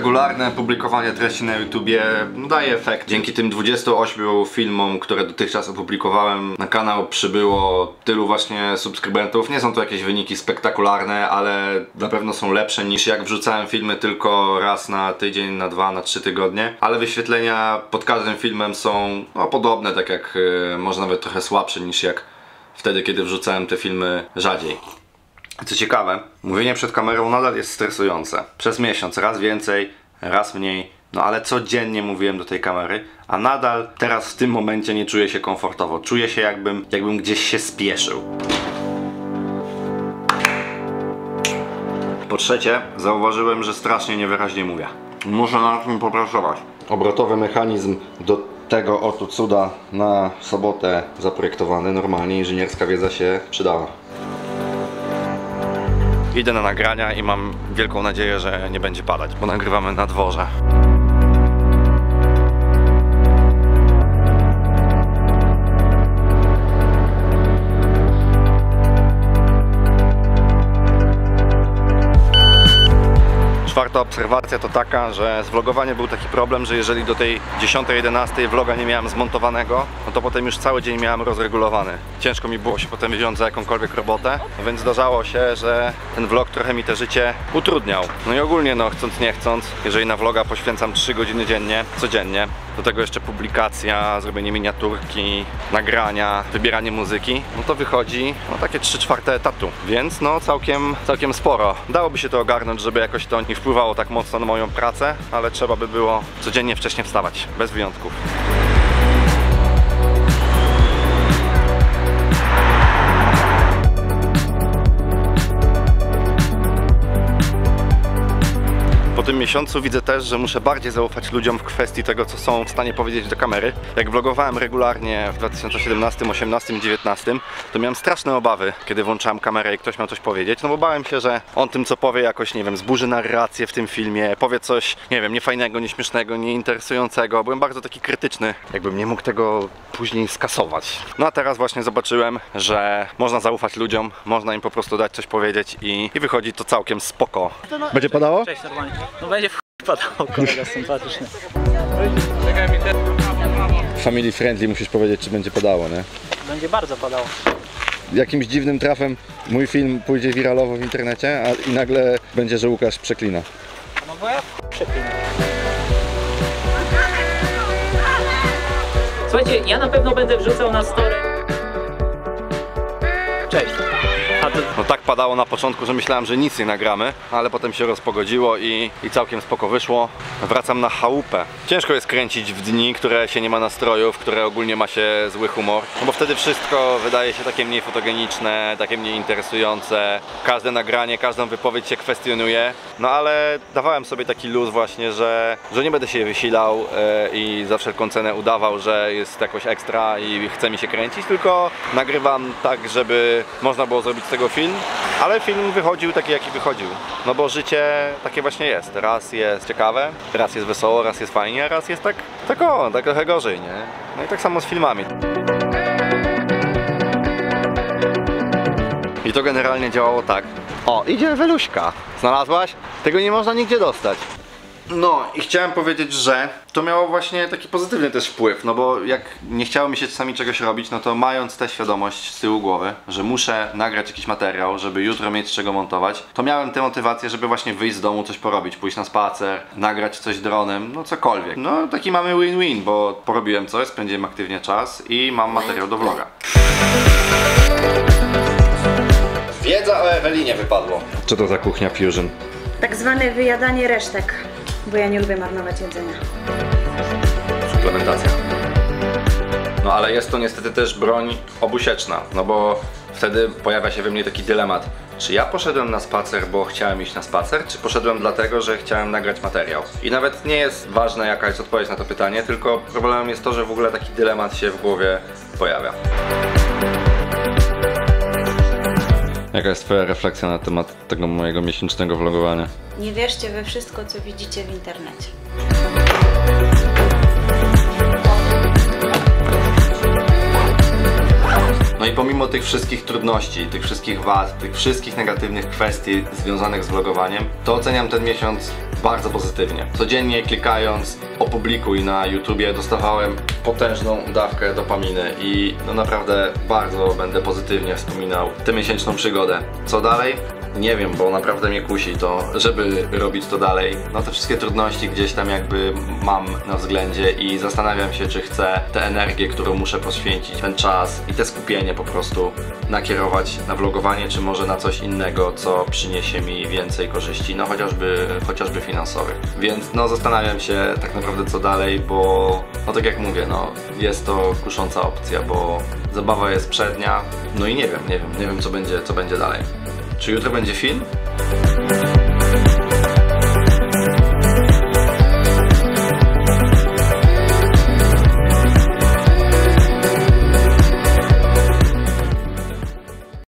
regularne publikowanie treści na YouTubie daje efekt. Dzięki tym 28 filmom, które dotychczas opublikowałem, na kanał przybyło tylu właśnie subskrybentów. Nie są to jakieś wyniki spektakularne, ale na pewno są lepsze niż jak wrzucałem filmy tylko raz na tydzień, na 2, na 3 tygodnie. Ale wyświetlenia pod każdym filmem są podobne, tak jak może nawet trochę słabsze niż jak wtedy, kiedy wrzucałem te filmy rzadziej. Co ciekawe, mówienie przed kamerą nadal jest stresujące. Przez miesiąc raz więcej, raz mniej, no ale codziennie mówiłem do tej kamery, a nadal teraz w tym momencie nie czuję się komfortowo. Czuję się jakbym gdzieś się spieszył. Po trzecie, zauważyłem, że strasznie niewyraźnie mówię. Muszę nad tym popracować. Obrotowy mechanizm do tego oto cuda na sobotę zaprojektowany. Normalnie inżynierska wiedza się przydała. Idę na nagrania i mam wielką nadzieję, że nie będzie padać, bo nagrywamy na dworze. Czwarta obserwacja to taka, że z vlogowaniem był taki problem, że jeżeli do tej 10-11 vloga nie miałem zmontowanego, no to potem już cały dzień miałem rozregulowany. Ciężko mi było się potem wziąć za jakąkolwiek robotę, no więc zdarzało się, że ten vlog trochę mi te życie utrudniał. No i ogólnie, no chcąc nie chcąc, jeżeli na vloga poświęcam 3 godziny dziennie, codziennie, do tego jeszcze publikacja, zrobienie miniaturki, nagrania, wybieranie muzyki, no to wychodzi takie 3/4 etatu, więc no całkiem sporo. Dałoby się to ogarnąć, żeby jakoś to nie wpływało tak mocno na moją pracę, ale trzeba by było codziennie wcześnie wstawać, bez wyjątków. Po tym miesiącu widzę też, że muszę bardziej zaufać ludziom w kwestii tego, co są w stanie powiedzieć do kamery. Jak vlogowałem regularnie w 2017, 18 i 19, to miałem straszne obawy, kiedy włączałem kamerę i ktoś miał coś powiedzieć, no bo bałem się, że on tym, co powie, jakoś, nie wiem, zburzy narrację w tym filmie, powie coś, nie wiem, niefajnego, nieśmiesznego, nieinteresującego. Byłem bardzo taki krytyczny, jakbym nie mógł tego później skasować. No a teraz właśnie zobaczyłem, że można zaufać ludziom, można im po prostu dać coś powiedzieć i wychodzi to całkiem spoko. Będzie padało? Cześć, normalnie. No będzie padało, kolega sympatyczny. Family friendly musisz powiedzieć, czy będzie padało, nie? Będzie bardzo padało. Jakimś dziwnym trafem mój film pójdzie wiralowo w internecie, i nagle będzie, że Łukasz przeklina. No bo ja przeklinam. Słuchajcie, ja na pewno będę wrzucał na story. Cześć. No tak padało na początku, że myślałem, że nic nie nagramy, ale potem się rozpogodziło i całkiem spoko wyszło. Wracam na chałupę. Ciężko jest kręcić w dni, które się nie ma nastroju, w które ogólnie ma się zły humor, no bo wtedy wszystko wydaje się takie mniej fotogeniczne, takie mniej interesujące. Każde nagranie, każdą wypowiedź się kwestionuje, no ale dawałem sobie taki luz właśnie, że nie będę się wysilał i za wszelką cenę udawał, że jest jakoś ekstra i chce mi się kręcić, tylko nagrywam tak, żeby można było zrobić z tego film, ale film wychodził taki, jaki wychodził. No bo życie takie właśnie jest. Raz jest ciekawe, raz jest wesoło, raz jest fajnie, a raz jest tak trochę gorzej, nie? No i tak samo z filmami. I to generalnie działało tak. O, idzie Weluśka. Znalazłaś? Tego nie można nigdzie dostać. No i chciałem powiedzieć, że to miało właśnie taki pozytywny też wpływ, no bo jak nie chciało mi się czasami czegoś robić, no to mając tę świadomość z tyłu głowy, że muszę nagrać jakiś materiał, żeby jutro mieć z czego montować, to miałem tę motywację, żeby właśnie wyjść z domu, coś porobić, pójść na spacer, nagrać coś dronem, no cokolwiek. No taki mamy win-win, bo porobiłem coś, spędziłem aktywnie czas i mam materiał do vloga. Wiedza o Ewelinie wypadło. Co to za kuchnia Fusion? Tak zwane wyjadanie resztek, bo ja nie lubię marnować jedzenia. Suplementacja. No ale jest to niestety też broń obusieczna, no bo wtedy pojawia się we mnie taki dylemat. Czy ja poszedłem na spacer, bo chciałem iść na spacer, czy poszedłem dlatego, że chciałem nagrać materiał? I nawet nie jest ważne, jaka jest odpowiedź na to pytanie, tylko problemem jest to, że w ogóle taki dylemat się w głowie pojawia. Jaka jest twoja refleksja na temat tego mojego miesięcznego vlogowania? Nie wierzcie we wszystko, co widzicie w internecie. No i pomimo tych wszystkich trudności, tych wszystkich wad, tych wszystkich negatywnych kwestii związanych z vlogowaniem, to oceniam ten miesiąc bardzo pozytywnie. Codziennie klikając opublikuj na YouTubie dostawałem potężną dawkę dopaminy i no naprawdę bardzo będę pozytywnie wspominał tę miesięczną przygodę. Co dalej? Nie wiem, bo naprawdę mnie kusi to, żeby robić to dalej. No te wszystkie trudności gdzieś tam jakby mam na względzie i zastanawiam się, czy chcę tę energię, którą muszę poświęcić, ten czas i te skupienie po prostu nakierować na vlogowanie, czy może na coś innego, co przyniesie mi więcej korzyści, no chociażby finansowych. Więc no zastanawiam się tak naprawdę co dalej, bo no tak jak mówię, no jest to kusząca opcja, bo zabawa jest przednia, no i nie wiem co będzie dalej. Czy jutro będzie film?